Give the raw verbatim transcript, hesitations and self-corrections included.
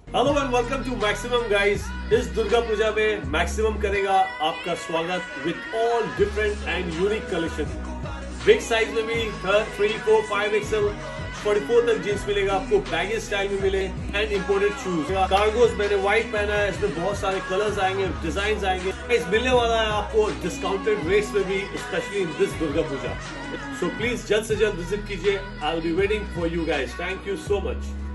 Hello and welcome to maximum guys. इस दुर्गा पूजा में maximum करेगा आपका स्वागत with all different and unique collection. Big size में भी three four five XL forty four तक जींस मिलेगा आपको, बैगी स्टाइल में मिले एंड इंपोर्टेड शूज। कार्गोस मैंने व्हाइट पहना है, इसमें बहुत सारे कलर्स आएंगे, डिजाइन आएंगे। इस मिलने वाला है आपको डिस्काउंटेड रेट्स में भी, specially in this Durga Puja. So please जल्द से जल्द विजिट कीजिए। I will be waiting for you guys. Thank you so much.